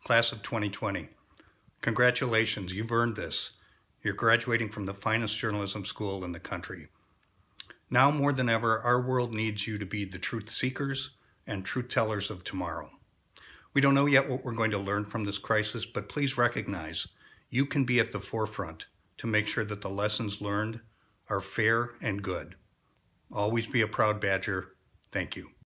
Class of 2020. Congratulations, you've earned this. You're graduating from the finest journalism school in the country. Now more than ever, our world needs you to be the truth seekers and truth tellers of tomorrow. We don't know yet what we're going to learn from this crisis, but please recognize you can be at the forefront to make sure that the lessons learned are fair and good. Always be a proud Badger. Thank you.